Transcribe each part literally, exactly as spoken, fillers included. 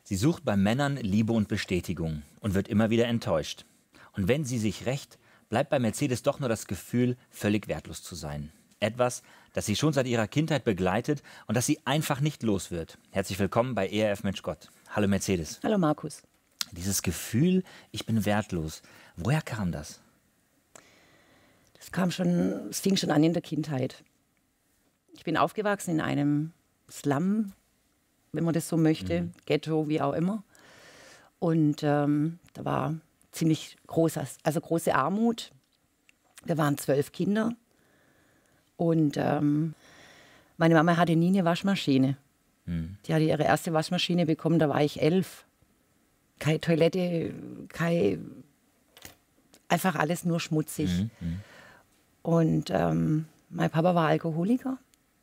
Sie sucht bei Männern Liebe und Bestätigung und wird immer wieder enttäuscht. Und wenn sie sich rächt, bleibt bei Mercedes doch nur das Gefühl, völlig wertlos zu sein. Etwas, das sie schon seit ihrer Kindheit begleitet und das sie einfach nicht los wird. Herzlich willkommen bei E R F Mensch Gott. Hallo Mercedes. Hallo Markus. Dieses Gefühl, ich bin wertlos, woher kam das? Das kam schon, es fing schon an in der Kindheit. Ich bin aufgewachsen in einem Slum, wenn man das so möchte, mhm. Ghetto, wie auch immer. Und ähm, da war ziemlich groß, also große Armut. Wir waren zwölf Kinder. Und ähm, meine Mama hatte nie eine Waschmaschine. Mhm. Die hatte ihre erste Waschmaschine bekommen, da war ich elf. Keine Toilette, kein, einfach alles nur schmutzig. Mhm. Und ähm, mein Papa war Alkoholiker.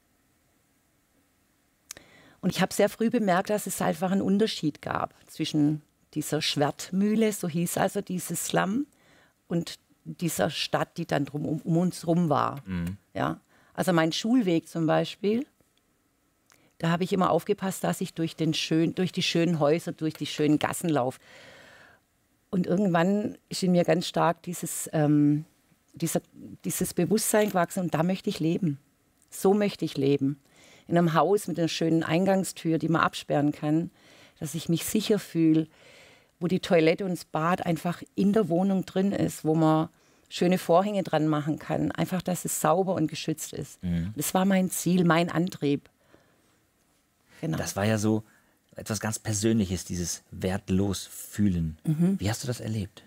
Und ich habe sehr früh bemerkt, dass es einfach einen Unterschied gab zwischen dieser Schwertmühle, so hieß also dieses Slum, und dieser Stadt, die dann drum, um, um uns rum war. Mhm. Ja? Also mein Schulweg zum Beispiel, da habe ich immer aufgepasst, dass ich durch, den schön, durch die schönen Häuser, durch die schönen Gassen laufe. Und irgendwann ist in mir ganz stark dieses, ähm, dieser, dieses Bewusstsein gewachsen, und da möchte ich leben. So möchte ich leben. In einem Haus mit einer schönen Eingangstür, die man absperren kann, dass ich mich sicher fühle, wo die Toilette und das Bad einfach in der Wohnung drin ist, wo man schöne Vorhänge dran machen kann. Einfach, dass es sauber und geschützt ist. Mhm. Das war mein Ziel, mein Antrieb. Genau. Das war ja so etwas ganz Persönliches, dieses wertlos fühlen. Mhm. Wie hast du das erlebt?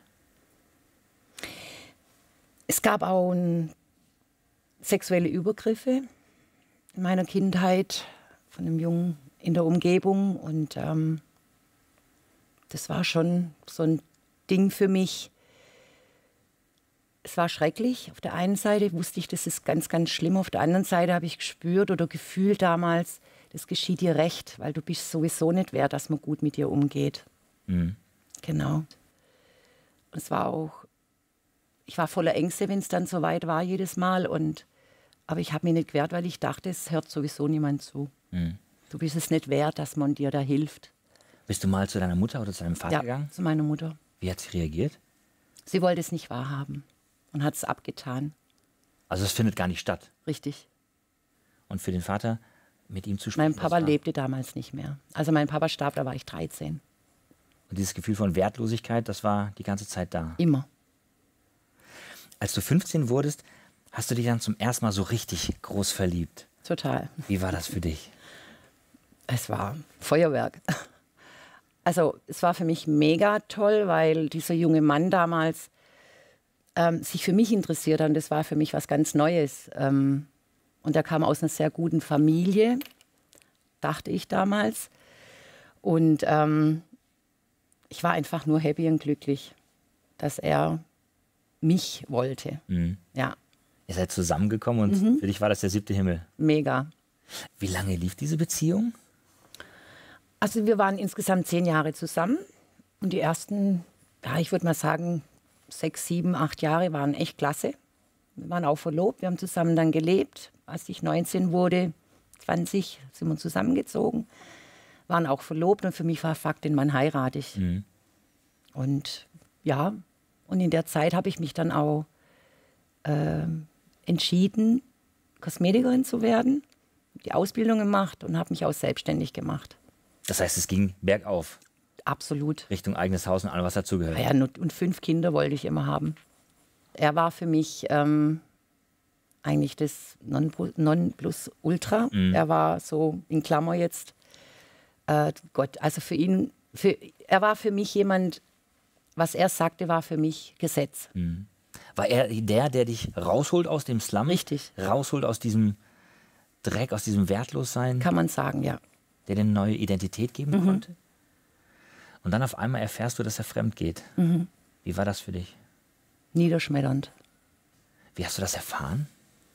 Es gab auch ein, sexuelle Übergriffe in meiner Kindheit von einem Jungen in der Umgebung. Und ähm, das war schon so ein Ding für mich. Es war schrecklich. Auf der einen Seite wusste ich, das ist ganz, ganz schlimm. Auf der anderen Seite habe ich gespürt oder gefühlt damals, das geschieht dir recht, weil du bist sowieso nicht wert, dass man gut mit dir umgeht. Mhm. Genau. Und es war auch, ich war voller Ängste, wenn es dann so weit war jedes Mal. Und, aber ich habe mich nicht gewehrt, weil ich dachte, es hört sowieso niemand zu. Mhm. Du bist es nicht wert, dass man dir da hilft. Bist du mal zu deiner Mutter oder zu deinem Vater ja, gegangen? Zu meiner Mutter. Wie hat sie reagiert? Sie wollte es nicht wahrhaben und hat es abgetan. Also es findet gar nicht statt? Richtig. Und für den Vater, mit ihm zu sprechen? Mein Papa lebte damals nicht mehr. Also mein Papa starb, da war ich dreizehn. Und dieses Gefühl von Wertlosigkeit, das war die ganze Zeit da? Immer. Als du fünfzehn wurdest, hast du dich dann zum ersten Mal so richtig groß verliebt. Total. Wie war das für dich? Es war Feuerwerk. Also es war für mich mega toll, weil dieser junge Mann damals ähm, sich für mich interessiert hat. Und das war für mich was ganz Neues. Ähm, und er kam aus einer sehr guten Familie, dachte ich damals. Und ähm, ich war einfach nur happy und glücklich, dass er mich wollte. Mhm. Ja. Ihr seid zusammengekommen und mhm. für dich war das der siebte Himmel. Mega. Wie lange lief diese Beziehung? Also wir waren insgesamt zehn Jahre zusammen. Und die ersten, ja, ich würde mal sagen, sechs, sieben, acht Jahre waren echt klasse. Wir waren auch verlobt, wir haben zusammen dann gelebt. Als ich neunzehn wurde, zwanzig, sind wir zusammengezogen. Waren auch verlobt und für mich war Fakt, den Mann heirate ich. Mhm. Und ja, und in der Zeit habe ich mich dann auch äh, entschieden, Kosmetikerin zu werden, die Ausbildung gemacht und habe mich auch selbstständig gemacht. Das heißt, es ging bergauf? Absolut. Richtung eigenes Haus und allem, was dazugehört? Ja, und fünf Kinder wollte ich immer haben. Er war für mich ähm, eigentlich das Nonplusultra. Mhm. Er war so in Klammer jetzt äh, Gott. Also für ihn, für, er war für mich jemand, was er sagte, war für mich Gesetz. Mhm. War er der, der dich rausholt aus dem Slum? Richtig. Rausholt aus diesem Dreck, aus diesem Wertlossein? Kann man sagen, ja. Der dir eine neue Identität geben mhm. konnte? Und dann auf einmal erfährst du, dass er fremd geht. Mhm. Wie war das für dich? Niederschmetternd. Wie hast du das erfahren?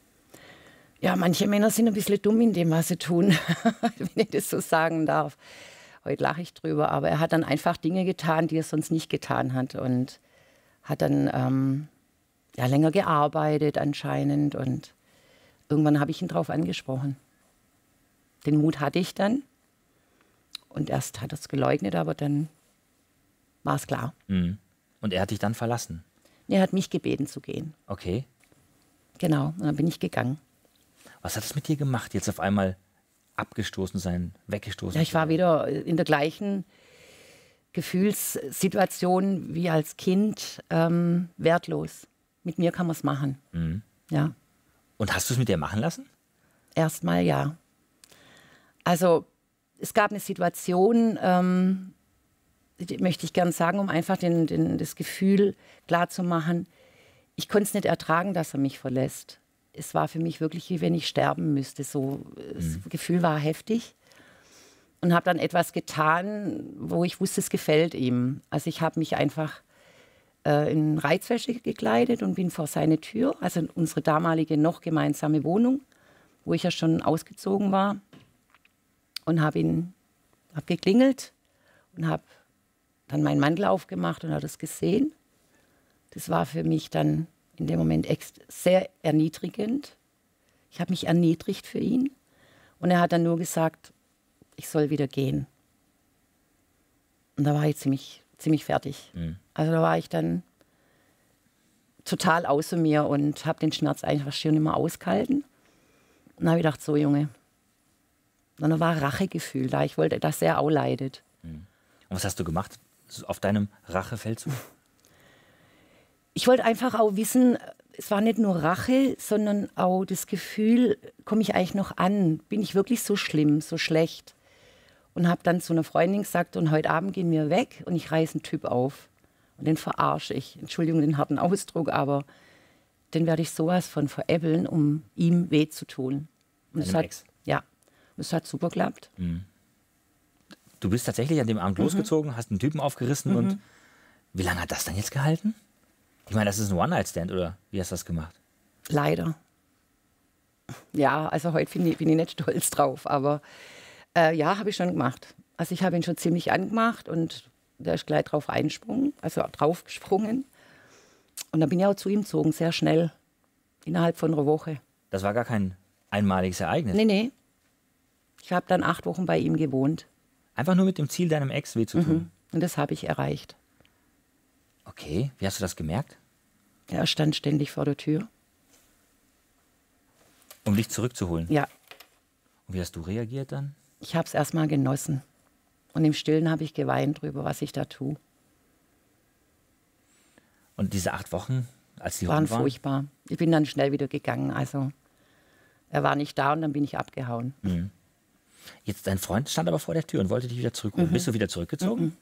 Ja, manche Männer sind ein bisschen dumm in dem, was sie tun, wenn ich das so sagen darf. Heute lache ich drüber, aber er hat dann einfach Dinge getan, die er sonst nicht getan hat. Und hat dann ähm, ja, länger gearbeitet anscheinend. Und irgendwann habe ich ihn darauf angesprochen. Den Mut hatte ich dann. Und erst hat er es geleugnet, aber dann war es klar. Mhm. Und er hat dich dann verlassen? Er hat mich gebeten zu gehen. Okay. Genau, und dann bin ich gegangen. Was hat es mit dir gemacht, jetzt auf einmal abgestoßen sein, weggestoßen? Ja, ich war wieder in der gleichen Gefühlssituation wie als Kind, ähm, wertlos. Mit mir kann man es machen. Mhm. Ja. Und hast du es mit dir machen lassen? Erstmal ja. Also es gab eine Situation, ähm, die möchte ich gern sagen, um einfach den, den, das Gefühl klarzumachen, ich konnte es nicht ertragen, dass er mich verlässt. Es war für mich wirklich, wie wenn ich sterben müsste. So, das Mhm. Gefühl war heftig. Und habe dann etwas getan, wo ich wusste, es gefällt ihm. Also ich habe mich einfach äh, in Reizwäsche gekleidet und bin vor seine Tür, also in unsere damalige noch gemeinsame Wohnung, wo ich ja schon ausgezogen war, und habe ihn hab geklingelt und habe dann meinen Mantel aufgemacht und hat es gesehen. Das war für mich dann in dem Moment sehr erniedrigend. Ich habe mich erniedrigt für ihn. Und er hat dann nur gesagt, ich soll wieder gehen. Und da war ich ziemlich, ziemlich fertig. Mhm. Also da war ich dann total außer mir und habe den Schmerz einfach schon immer ausgehalten. Und dann habe ich gedacht, so Junge. Und dann war Rachegefühl da. Ich wollte, dass er auch leidet. Mhm. Und was hast du gemacht auf deinem Rachefeldzug? Ich wollte einfach auch wissen, es war nicht nur Rache, sondern auch das Gefühl, komme ich eigentlich noch an? Bin ich wirklich so schlimm, so schlecht? Und habe dann zu einer Freundin gesagt, und heute Abend gehen wir weg und ich reiße einen Typ auf. Und den verarsche ich. Entschuldigung den harten Ausdruck, aber den werde ich sowas von veräppeln, um ihm weh zu tun. Und es hat, Ex. ja, es hat super geklappt. Mhm. Du bist tatsächlich an dem Abend mhm. losgezogen, hast einen Typen aufgerissen. Mhm. Und wie lange hat das dann jetzt gehalten? Ich meine, das ist ein One-Night-Stand, oder wie hast du das gemacht? Leider. Ja, also heute bin ich, bin ich nicht stolz drauf, aber äh, ja, habe ich schon gemacht. Also ich habe ihn schon ziemlich angemacht und der ist gleich drauf eingesprungen, also drauf gesprungen. Und dann bin ich auch zu ihm gezogen, sehr schnell, innerhalb von einer Woche. Das war gar kein einmaliges Ereignis? Nee, nee. Ich habe dann acht Wochen bei ihm gewohnt. Einfach nur mit dem Ziel, deinem Ex weh zu tun? Mhm. Und das habe ich erreicht. Okay, wie hast du das gemerkt? Er stand ständig vor der Tür. Um dich zurückzuholen? Ja. Und wie hast du reagiert dann? Ich habe es erstmal genossen. Und im Stillen habe ich geweint drüber, was ich da tue. Und diese acht Wochen, als die waren rum waren? furchtbar. Ich bin dann schnell wieder gegangen. Also er war nicht da und dann bin ich abgehauen. Mhm. Jetzt, dein Freund stand aber vor der Tür und wollte dich wieder zurückholen. Mhm. Bist du wieder zurückgezogen? Mhm.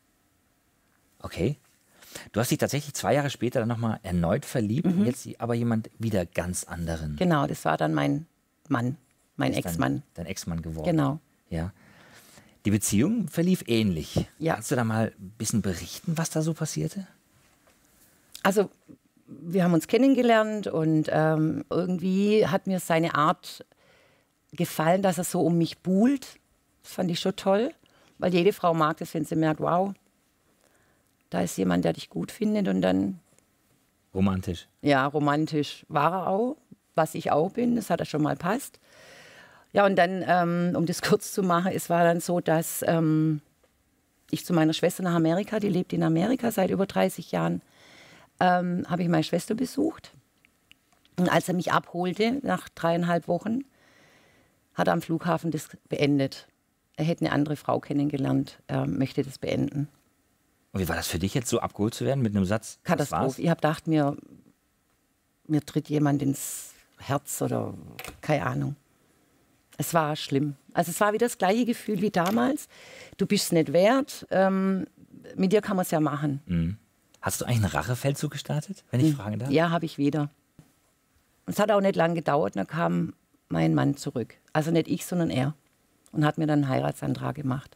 Okay. Du hast dich tatsächlich zwei Jahre später dann nochmal erneut verliebt, mhm. jetzt aber jemand wieder ganz anderen. Genau, das war dann mein Mann, mein Ex-Mann. Dein, dein Ex-Mann geworden. Genau. Ja. Die Beziehung verlief ähnlich. Ja. Kannst du da mal ein bisschen berichten, was da so passierte? Also, wir haben uns kennengelernt und ähm, irgendwie hat mir seine Art gefallen, dass er so um mich buhlt. Das fand ich schon toll, weil jede Frau mag das, wenn sie merkt, wow, da ist jemand, der dich gut findet und dann... Romantisch. Ja, romantisch war er auch, was ich auch bin, das hat er schon mal passt. Ja, und dann, ähm, um das kurz zu machen, es war dann so, dass ähm, ich zu meiner Schwester nach Amerika, die lebt in Amerika seit über dreißig Jahren, ähm, habe ich meine Schwester besucht. Und als er mich abholte, nach dreieinhalb Wochen, hat er am Flughafen das beendet. Er hätte eine andere Frau kennengelernt, er möchte das beenden. Und wie war das für dich jetzt, so abgeholt zu werden mit einem Satz? Katastrophe. Ich habe gedacht, mir, mir tritt jemand ins Herz oder keine Ahnung. Es war schlimm. Also es war wieder das gleiche Gefühl wie damals. Du bist es nicht wert. Ähm, mit dir kann man es ja machen. Mhm. Hast du eigentlich einen Rachefeldzug gestartet, wenn ich mhm. fragen darf? Ja, habe ich wieder. Es hat auch nicht lange gedauert, dann kam mein Mann zurück. Also nicht ich, sondern er. Und hat mir dann einen Heiratsantrag gemacht.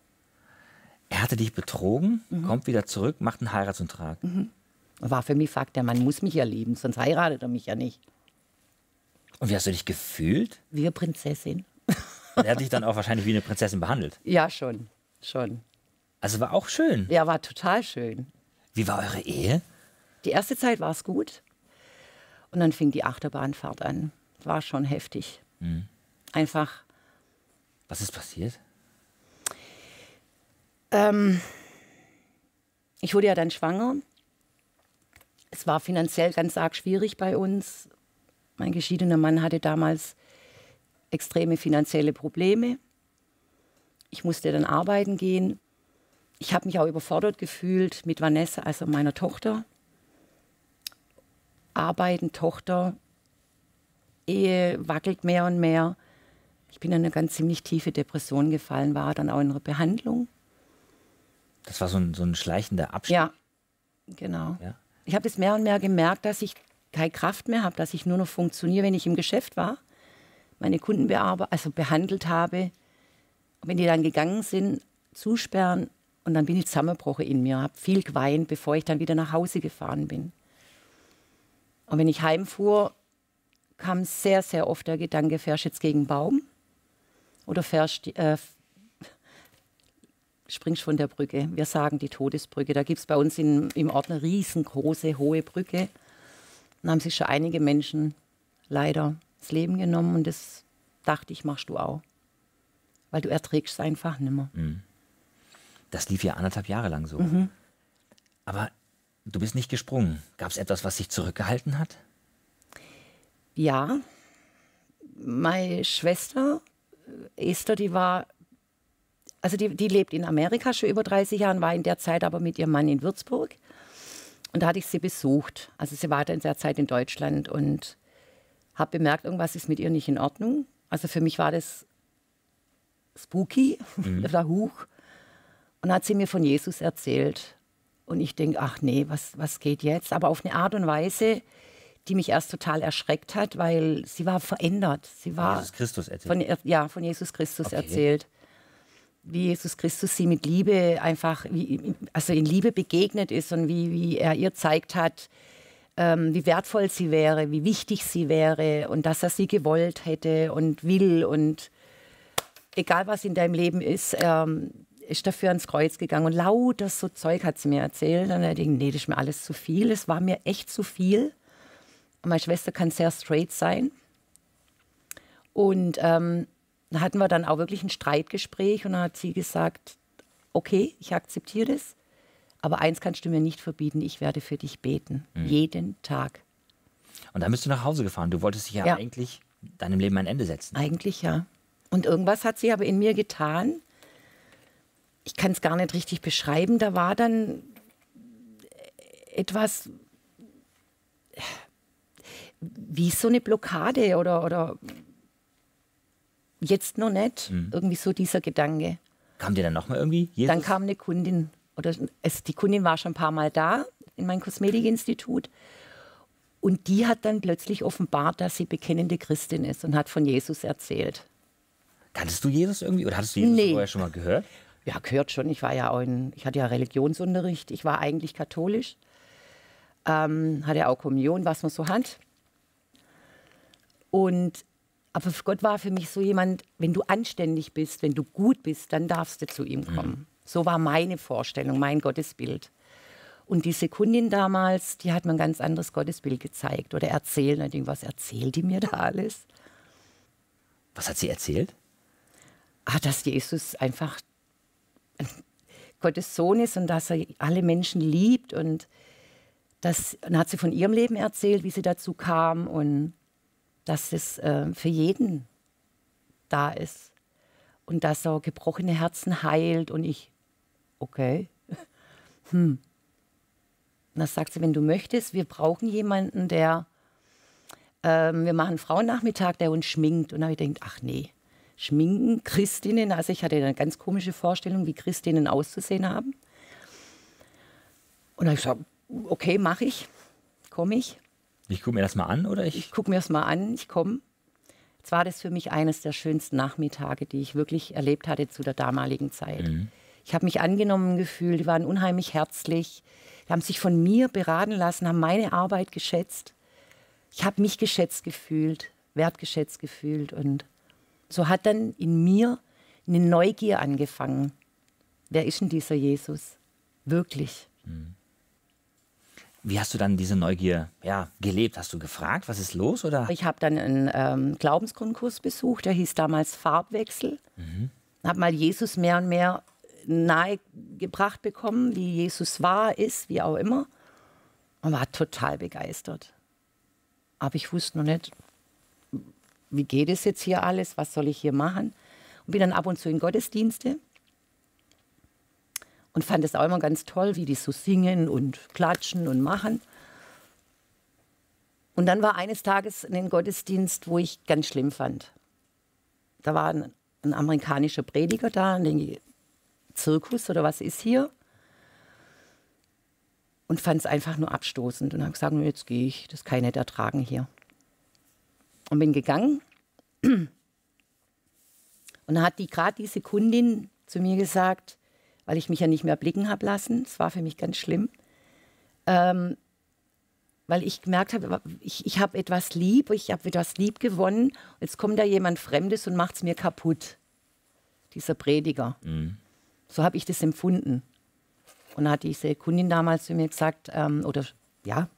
Er hatte dich betrogen, mhm. kommt wieder zurück, macht einen Heiratsantrag. Mhm. War für mich Fakt, der Mann muss mich ja lieben, sonst heiratet er mich ja nicht. Und wie hast du dich gefühlt? Wie eine Prinzessin. Und er hat dich dann auch wahrscheinlich wie eine Prinzessin behandelt? Ja, schon. schon. Also war auch schön? Ja, war total schön. Wie war eure Ehe? Die erste Zeit war es gut. Und dann fing die Achterbahnfahrt an. War schon heftig. Mhm. Einfach. Was ist passiert? Ähm, ich wurde ja dann schwanger. Es war finanziell ganz arg schwierig bei uns. Mein geschiedener Mann hatte damals extreme finanzielle Probleme. Ich musste dann arbeiten gehen. Ich habe mich auch überfordert gefühlt mit Vanessa, also meiner Tochter. Arbeiten, Tochter, Ehe wackelt mehr und mehr. Ich bin in eine ganz ziemlich tiefe Depression gefallen, war dann auch in einer Behandlung. Das war so ein, so ein schleichender Abstieg? Ja, genau. Ja. Ich habe das mehr und mehr gemerkt, dass ich keine Kraft mehr habe, dass ich nur noch funktioniere, wenn ich im Geschäft war, meine Kunden bearbe also behandelt habe. Und wenn die dann gegangen sind, zusperren und dann bin ich zusammengebrochen in mir, habe viel geweint, bevor ich dann wieder nach Hause gefahren bin. Und wenn ich heimfuhr, kam sehr, sehr oft der Gedanke, fährst du jetzt gegen einen Baum oder fährst, äh, springst von der Brücke. Wir sagen die Todesbrücke. Da gibt es bei uns in, im Ort eine riesengroße, hohe Brücke. Da haben sich schon einige Menschen leider das Leben genommen und das dachte ich, machst du auch. Weil du erträgst es einfach nicht mehr. Das lief ja anderthalb Jahre lang so. Mhm. Aber du bist nicht gesprungen. Gab es etwas, was dich zurückgehalten hat? Ja, meine Schwester Esther, die war, also die, die lebt in Amerika schon über dreißig Jahre, war in der Zeit aber mit ihrem Mann in Würzburg. Und da hatte ich sie besucht. Also sie war in der Zeit in Deutschland und habe bemerkt, irgendwas ist mit ihr nicht in Ordnung. Also für mich war das spooky, mhm. da huch. Und dann hat sie mir von Jesus erzählt. Und ich denke, ach nee, was, was geht jetzt? Aber auf eine Art und Weise, die mich erst total erschreckt hat, weil sie war verändert. Sie war Jesus Christus erzählt? Von, ja, von Jesus Christus okay. erzählt. Wie Jesus Christus sie mit Liebe einfach, wie, also in Liebe begegnet ist und wie, wie er ihr zeigt hat, ähm, wie wertvoll sie wäre, wie wichtig sie wäre und dass er sie gewollt hätte und will und egal was in deinem Leben ist, ähm, ist dafür ans Kreuz gegangen und lauter so Zeug hat sie mir erzählt. Und ich dachte, nee, das ist mir alles zu viel. Es war mir echt zu viel. Und meine Schwester kann sehr straight sein. Und ähm, da hatten wir dann auch wirklich ein Streitgespräch und dann hat sie gesagt, okay, ich akzeptiere das, aber eins kannst du mir nicht verbieten, ich werde für dich beten, mhm. jeden Tag. Und dann bist du nach Hause gefahren. Du wolltest dich ja, ja eigentlich deinem Leben ein Ende setzen. Eigentlich ja. Und irgendwas hat sie aber in mir getan. Ich kann es gar nicht richtig beschreiben. Da war dann etwas wie so eine Blockade oder, oder jetzt noch nicht. Mhm. Irgendwie so dieser Gedanke. Kam dir dann nochmal irgendwie Jesus? Dann kam eine Kundin. Oder es, die Kundin war schon ein paar Mal da in meinem Kosmetikinstitut. Und die hat dann plötzlich offenbart, dass sie bekennende Christin ist und hat von Jesus erzählt. Kanntest du Jesus irgendwie oder hattest du Jesus nee. vorher schon mal gehört? Ja, gehört schon. Ich war ja auch in, ich hatte ja Religionsunterricht. Ich war eigentlich katholisch. Ähm, hatte auch Kommunion, was man so hat. Und aber Gott war für mich so jemand, wenn du anständig bist, wenn du gut bist, dann darfst du zu ihm kommen. Mhm. So war meine Vorstellung, mein Gottesbild. Und diese Kundin damals, die hat mir ein ganz anderes Gottesbild gezeigt oder erzählt. Und ich denke, was erzählt die mir da alles? Was hat sie erzählt? Ah, dass Jesus einfach Gottes Sohn ist und dass er alle Menschen liebt. Und das, dann hat sie von ihrem Leben erzählt, wie sie dazu kam und dass es äh, für jeden da ist. Und dass er gebrochene Herzen heilt. Und ich, okay. Hm. Und dann sagt sie, wenn du möchtest, wir brauchen jemanden, der, ähm, wir machen einen Frauennachmittag, der uns schminkt. Und dann habe ich gedacht, ach nee, schminken, Christinnen. Also ich hatte eine ganz komische Vorstellung, wie Christinnen auszusehen haben. Und dann habe ich gesagt, okay, mache ich, komme ich. Ich gucke mir das mal an, oder? Ich, ich gucke mir das mal an, ich komme. Jetzt war das für mich eines der schönsten Nachmittage, die ich wirklich erlebt hatte zu der damaligen Zeit. Mhm. Ich habe mich angenommen gefühlt, die waren unheimlich herzlich. Die haben sich von mir beraten lassen, haben meine Arbeit geschätzt. Ich habe mich geschätzt gefühlt, wertgeschätzt gefühlt. Und so hat dann in mir eine Neugier angefangen. Wer ist denn dieser Jesus? Wirklich. Mhm. Wie hast du dann diese Neugier ja, gelebt? Hast du gefragt, was ist los? Oder? Ich habe dann einen ähm, Glaubensgrundkurs besucht, der hieß damals Farbwechsel. Mhm. Habe mal Jesus mehr und mehr nahegebracht bekommen, wie Jesus war, ist, wie auch immer. Und war total begeistert. Aber ich wusste noch nicht, wie geht es jetzt hier alles, was soll ich hier machen? Und bin dann ab und zu in Gottesdienste und fand es auch immer ganz toll, wie die so singen und klatschen und machen. Und dann war eines Tages ein Gottesdienst, wo ich ganz schlimm fand. Da war ein, ein amerikanischer Prediger da, ein Zirkus oder was ist hier? Und fand es einfach nur abstoßend und habe gesagt, jetzt gehe ich, das kann ich nicht ertragen hier. Und bin gegangen. Und dann hat die gerade diese Kundin zu mir gesagt, weil ich mich ja nicht mehr blicken habe lassen, das war für mich ganz schlimm, ähm, weil ich gemerkt habe, ich, ich habe etwas lieb, ich habe etwas lieb gewonnen. Jetzt kommt da jemand Fremdes und macht es mir kaputt. Dieser Prediger. Mhm. So habe ich das empfunden. Und dann hat diese Kundin damals zu mir gesagt, ähm, oder ja,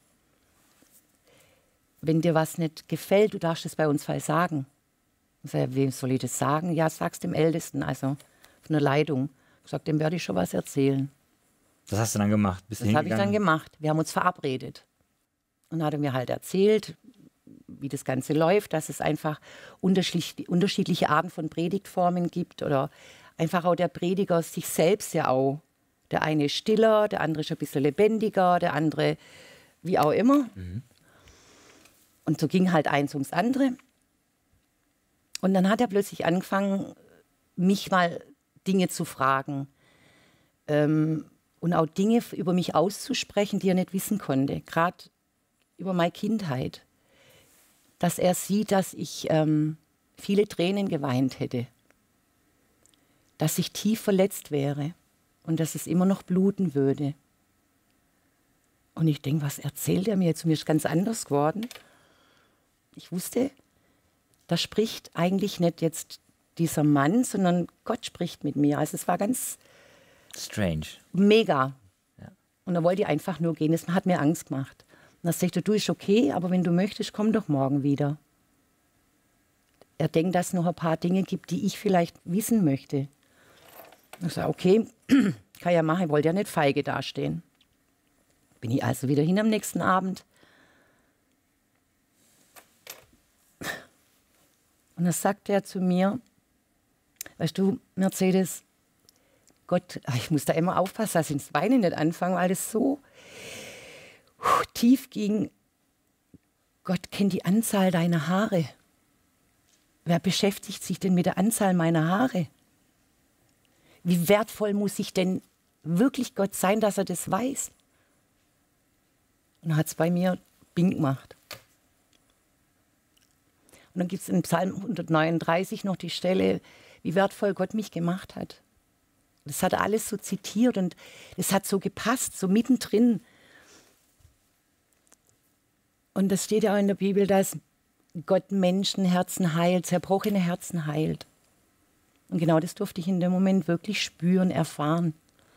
wenn dir was nicht gefällt, du darfst es bei uns mal sagen. Ich sage, wem soll ich das sagen? Ja, sag's dem Ältesten, also von der Leitung. Ich sage, dem werde ich schon was erzählen. Das hast du dann gemacht? Bist das habe ich dann gemacht. Wir haben uns verabredet. Und dann hat er mir halt erzählt, wie das Ganze läuft, dass es einfach unterschiedlich, unterschiedliche Arten von Predigtformen gibt oder einfach auch der Prediger sich selbst ja auch. Der eine ist stiller, der andere ist ein bisschen lebendiger, der andere wie auch immer. Mhm. Und so ging halt eins ums andere. Und dann hat er plötzlich angefangen, mich mal Dinge zu fragen ähm, und auch Dinge über mich auszusprechen, die er nicht wissen konnte. Gerade über meine Kindheit. Dass er sieht, dass ich ähm, viele Tränen geweint hätte. Dass ich tief verletzt wäre. Und dass es immer noch bluten würde. Und ich denke, was erzählt er mir jetzt? Mir ist ganz anders geworden. Ich wusste, da spricht eigentlich nicht jetzt dieser Mann, sondern Gott spricht mit mir. Also es war ganz strange. Mega. Ja. Und da wollte ich einfach nur gehen. Das hat mir Angst gemacht. Und dann sagte er, du, ist okay, aber wenn du möchtest, komm doch morgen wieder. Er denkt, dass es noch ein paar Dinge gibt, die ich vielleicht wissen möchte. Ich sage, okay, kann ja machen, ich wollte ja nicht feige dastehen. Bin ich also wieder hin am nächsten Abend. Und dann sagt er zu mir, weißt du, Mercedes, Gott, ich muss da immer aufpassen, dass ich ins Weinen nicht anfange, weil das so tief ging. Gott kennt die Anzahl deiner Haare. Wer beschäftigt sich denn mit der Anzahl meiner Haare? Wie wertvoll muss ich denn wirklich Gott sein, dass er das weiß? Und dann hat es bei mir Bing gemacht. Und dann gibt es in Psalm hundertneununddreißig noch die Stelle, wie wertvoll Gott mich gemacht hat. Das hat er alles so zitiert und es hat so gepasst, so mittendrin. Und das steht ja auch in der Bibel, dass Gott Menschenherzen heilt, zerbrochene Herzen heilt. Und genau das durfte ich in dem Moment wirklich spüren, erfahren.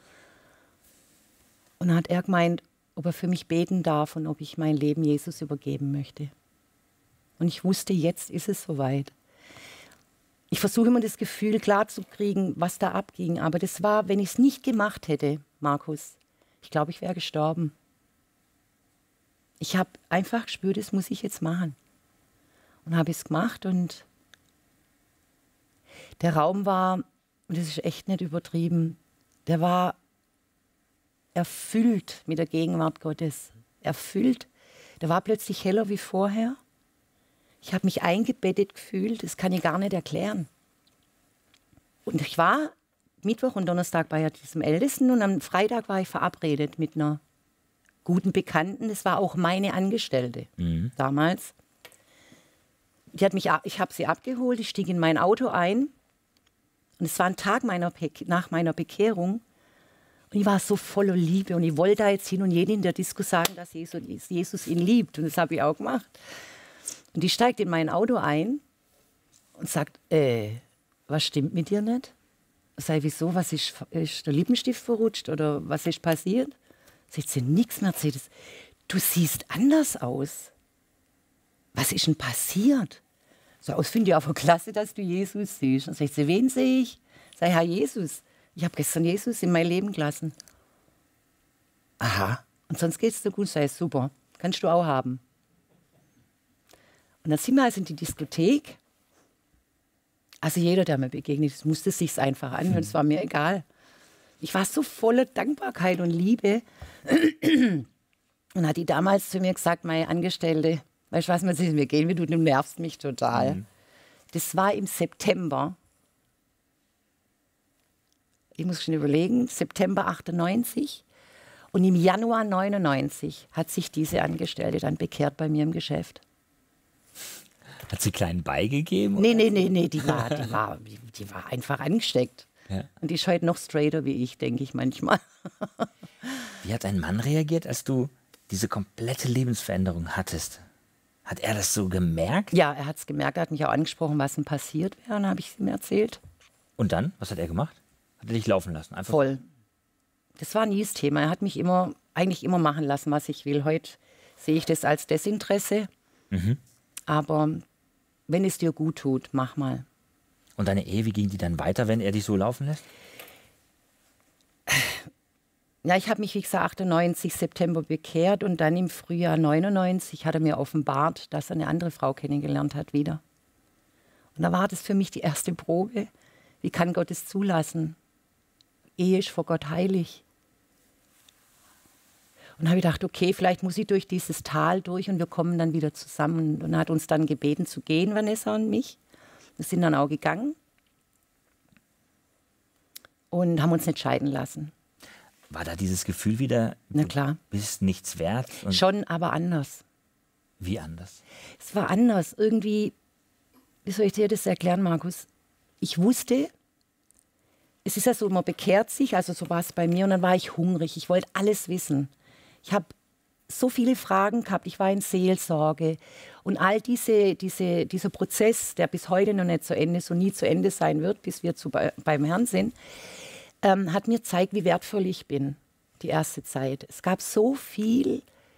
Und dann hat er gemeint, ob er für mich beten darf und ob ich mein Leben Jesus übergeben möchte. Und ich wusste, jetzt ist es soweit. Ich versuche immer das Gefühl klarzukriegen, was da abging. Aber das war, wenn ich es nicht gemacht hätte, Markus, ich glaube, ich wäre gestorben. Ich habe einfach gespürt, das muss ich jetzt machen. Und habe es gemacht und der Raum war, und das ist echt nicht übertrieben, der war erfüllt mit der Gegenwart Gottes. Erfüllt. Der war plötzlich heller wie vorher. Ich habe mich eingebettet gefühlt, das kann ich gar nicht erklären. Und ich war, Mittwoch und Donnerstag bei diesem Ältesten und am Freitag war ich verabredet mit einer guten Bekannten. Das war auch meine Angestellte mhm. damals. Die hat mich, ich habe sie abgeholt, ich stieg in mein Auto ein. Und es war ein Tag meiner, nach meiner Bekehrung. Und ich war so voller Liebe und ich wollte da jetzt hin und jedem in der Disco sagen, dass Jesus, Jesus ihn liebt. Und das habe ich auch gemacht. Und die steigt in mein Auto ein und sagt, äh, was stimmt mit dir nicht? Ich sage, wieso, was ist, ist der Lippenstift verrutscht oder was ist passiert? Sagt sie, nix, Mercedes, du siehst anders aus. Was ist denn passiert? So, ich finde ich aber klasse, dass du Jesus siehst. Und sagt sie, wen sehe ich? Sag ich, Herr Jesus. Ich habe gestern Jesus in mein Leben gelassen. Aha. Und sonst geht es dir gut, sei super. Kannst du auch haben. Und dann sind wir also in die Diskothek. Also jeder, der mir begegnet ist, musste sich einfach anhören. Es war mir egal. Ich war so voller Dankbarkeit und Liebe. Und hat die damals zu mir gesagt, meine Angestellte, weißt du was, wir gehen, wie du, du nervst mich total. Mhm. Das war im September. Ich muss schon überlegen, September achtundneunzig. Und im Januar neunundneunzig hat sich diese Angestellte dann bekehrt bei mir im Geschäft. Hat sie kleinen beigegeben? Nee, nee, nee, nee, die war, die war, die war einfach angesteckt. Ja. Und die ist heute noch straighter wie ich, denke ich manchmal. Wie hat dein Mann reagiert, als du diese komplette Lebensveränderung hattest? Hat er das so gemerkt? Ja, er hat es gemerkt. Er hat mich auch angesprochen, was denn passiert wäre. Und dann habe ich es ihm erzählt. Und dann? Was hat er gemacht? Hat er dich laufen lassen? Einfach voll. Das war nie das Thema. Er hat mich immer, eigentlich immer machen lassen, was ich will. Heute sehe ich das als Desinteresse. Mhm. Aber wenn es dir gut tut, mach mal. Und deine Ehe, wie ging die dann weiter, wenn er dich so laufen lässt? Ja, ich habe mich, wie gesagt, achtundneunzig September bekehrt und dann im Frühjahr neunundneunzig hat er mir offenbart, dass er eine andere Frau kennengelernt hat wieder. Und da war das für mich die erste Probe. Wie kann Gott es zulassen? Ehe ist vor Gott heilig. Und habe ich gedacht, okay, vielleicht muss ich durch dieses Tal durch und wir kommen dann wieder zusammen. Und er hat uns dann gebeten zu gehen, Vanessa und mich. Wir sind dann auch gegangen und haben uns nicht scheiden lassen. War da dieses Gefühl wieder, na klar, du bist nichts wert? Und schon, aber anders. Wie anders? Es war anders. Irgendwie, wie soll ich dir das erklären, Markus? Ich wusste, es ist ja so, man bekehrt sich, also so war es bei mir, und dann war ich hungrig. Ich wollte alles wissen. Ich habe so viele Fragen gehabt. Ich war in Seelsorge. Und all diese, diese, dieser Prozess, der bis heute noch nicht zu Ende ist und nie zu Ende sein wird, bis wir zu, bei, beim Herrn sind, ähm, hat mir gezeigt, wie wertvoll ich bin, die erste Zeit. Es gab so viel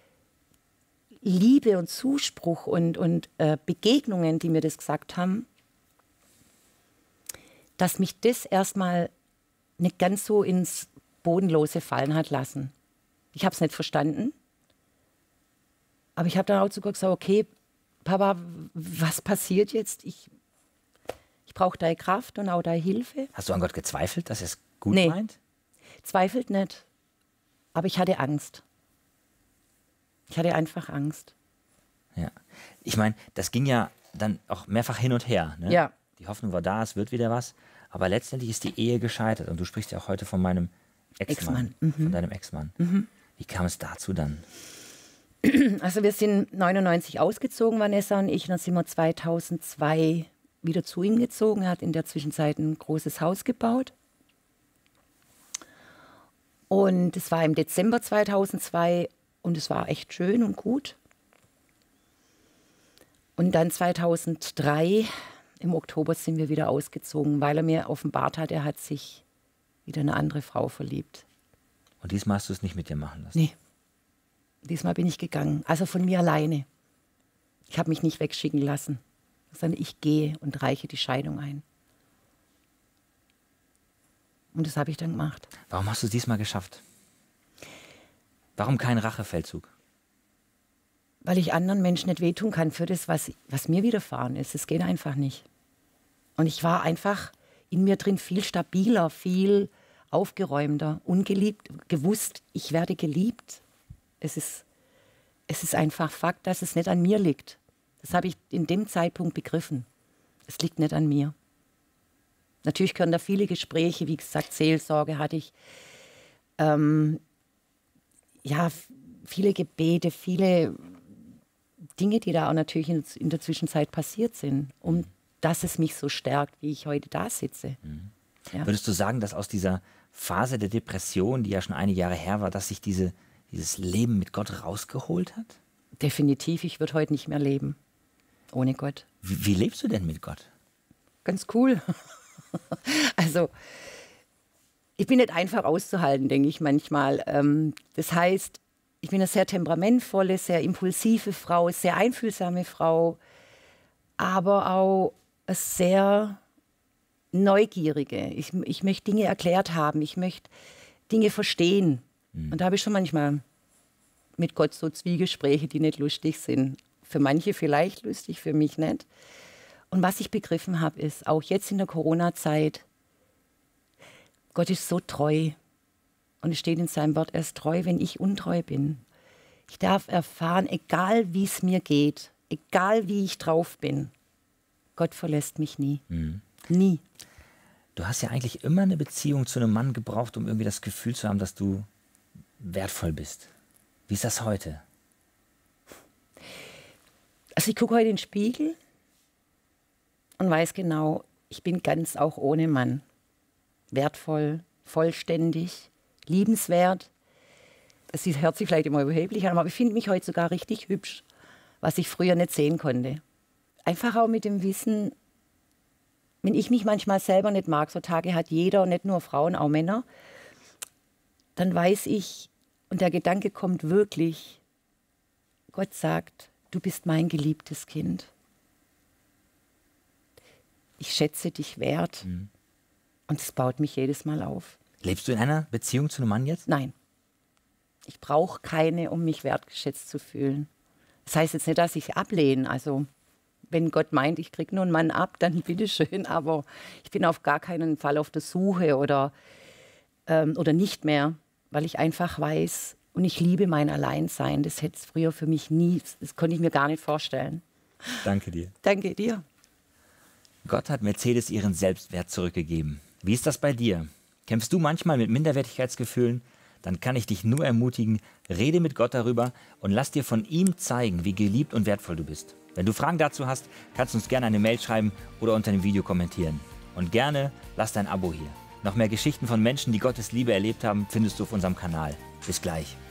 Liebe und Zuspruch und, und äh, Begegnungen, die mir das gesagt haben, dass mich das erstmal nicht ganz so ins Bodenlose fallen hat lassen. Ich habe es nicht verstanden. Aber ich habe dann auch sogar gesagt, okay, Papa, was passiert jetzt? Ich, ich brauche deine Kraft und auch deine Hilfe. Hast du an Gott gezweifelt, dass er es gut nee, meint? Zweifelt nicht. Aber ich hatte Angst. Ich hatte einfach Angst. Ja. Ich meine, das ging ja dann auch mehrfach hin und her. Ne? Ja. Die Hoffnung war da, es wird wieder was. Aber letztendlich ist die Ehe gescheitert. Und du sprichst ja auch heute von meinem Ex-Mann. Ex-Mann. Mhm. Von deinem Ex-Mann. Mhm. Wie kam es dazu dann? Also wir sind neunundneunzig ausgezogen, Vanessa und ich. Und dann sind wir zweitausendzwei wieder zu ihm gezogen. Er hat in der Zwischenzeit ein großes Haus gebaut. Und es war im Dezember zweitausendzwei und es war echt schön und gut. Und dann zweitausenddrei, im Oktober, sind wir wieder ausgezogen, weil er mir offenbart hat, er hat sich wieder eine andere Frau verliebt. Und diesmal hast du es nicht mit dir machen lassen? Nee. Diesmal bin ich gegangen. Also von mir alleine. Ich habe mich nicht wegschicken lassen, sondern ich gehe und reiche die Scheidung ein. Und das habe ich dann gemacht. Warum hast du es diesmal geschafft? Warum kein Rachefeldzug? Weil ich anderen Menschen nicht wehtun kann für das, was, was mir widerfahren ist. Es geht einfach nicht. Und ich war einfach in mir drin viel stabiler, viel aufgeräumter, ungeliebt, gewusst, ich werde geliebt. Es ist, es ist einfach Fakt, dass es nicht an mir liegt. Das habe ich in dem Zeitpunkt begriffen. Es liegt nicht an mir. Natürlich gehören da viele Gespräche, wie gesagt, Seelsorge hatte ich. Ähm, ja, viele Gebete, viele Dinge, die da auch natürlich in, in der Zwischenzeit passiert sind, um dass es mich so stärkt, wie ich heute da sitze. Mhm. Ja. Würdest du sagen, dass aus dieser Phase der Depression, die ja schon einige Jahre her war, dass sich diese, dieses Leben mit Gott rausgeholt hat? Definitiv, ich würde heute nicht mehr leben ohne Gott. Wie, wie lebst du denn mit Gott? Ganz cool. Also, ich bin nicht einfach auszuhalten, denke ich manchmal. Ähm, das heißt, ich bin eine sehr temperamentvolle, sehr impulsive Frau, sehr einfühlsame Frau, aber auch eine sehr Neugierige. Ich, ich möchte Dinge erklärt haben. Ich möchte Dinge verstehen. Mhm. Und da habe ich schon manchmal mit Gott so Zwiegespräche, die nicht lustig sind. Für manche vielleicht lustig, für mich nicht. Und was ich begriffen habe, ist, auch jetzt in der Corona-Zeit, Gott ist so treu. Und es steht in seinem Wort, er ist treu, wenn ich untreu bin. Ich darf erfahren, egal wie es mir geht, egal wie ich drauf bin, Gott verlässt mich nie. Mhm. Nie. Du hast ja eigentlich immer eine Beziehung zu einem Mann gebraucht, um irgendwie das Gefühl zu haben, dass du wertvoll bist. Wie ist das heute? Also ich gucke heute in den Spiegel und weiß genau, ich bin ganz auch ohne Mann. Wertvoll, vollständig, liebenswert. Das hört sich vielleicht immer überheblich an, aber ich finde mich heute sogar richtig hübsch, was ich früher nicht sehen konnte. Einfach auch mit dem Wissen, wenn ich mich manchmal selber nicht mag, so Tage hat jeder, nicht nur Frauen, auch Männer, dann weiß ich, und der Gedanke kommt wirklich, Gott sagt, du bist mein geliebtes Kind. Ich schätze dich wert. Mhm. Und es baut mich jedes Mal auf. Lebst du in einer Beziehung zu einem Mann jetzt? Nein. Ich brauche keine, um mich wertgeschätzt zu fühlen. Das heißt jetzt nicht, dass ich ablehne. Also wenn Gott meint, ich kriege nur einen Mann ab, dann bitteschön. Aber ich bin auf gar keinen Fall auf der Suche oder, ähm, oder nicht mehr, weil ich einfach weiß, und ich liebe mein Alleinsein. Das hätte es früher für mich nie, das konnte ich mir gar nicht vorstellen. Danke dir. Danke dir. Gott hat Mercedes ihren Selbstwert zurückgegeben. Wie ist das bei dir? Kämpfst du manchmal mit Minderwertigkeitsgefühlen? Dann kann ich dich nur ermutigen, rede mit Gott darüber und lass dir von ihm zeigen, wie geliebt und wertvoll du bist. Wenn du Fragen dazu hast, kannst du uns gerne eine Mail schreiben oder unter dem Video kommentieren. Und gerne lass dein Abo hier. Noch mehr Geschichten von Menschen, die Gottes Liebe erlebt haben, findest du auf unserem Kanal. Bis gleich.